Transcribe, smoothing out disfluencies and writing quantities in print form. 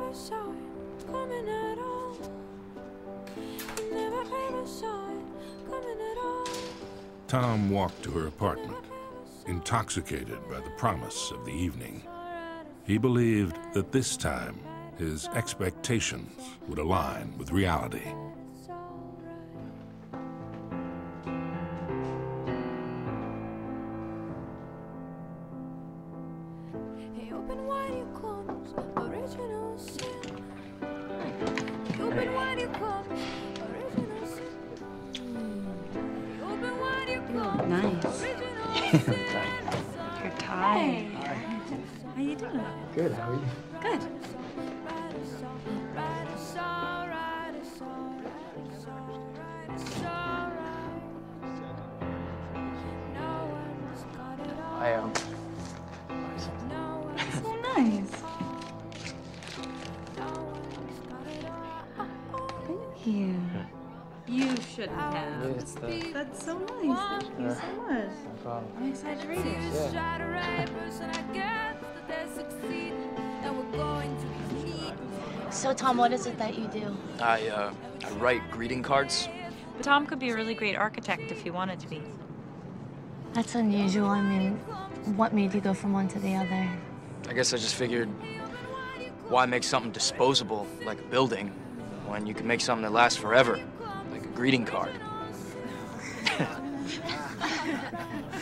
Tom walked to her apartment, intoxicated by the promise of the evening. He believed that this time, his expectations would align with reality. Nice. You're tired. How you doing? Good, how are you? Good. So nice. Thank you. You shouldn't have. It's the... That's so nice. Thank you so much. No problem. I'm excited to read it. So, Tom, what is it that you do? I write greeting cards. Tom could be a really great architect if he wanted to be. That's unusual. I mean, what made you go from one to the other? I guess I just figured, why make something disposable, like a building, when you can make something that lasts forever, like a greeting card?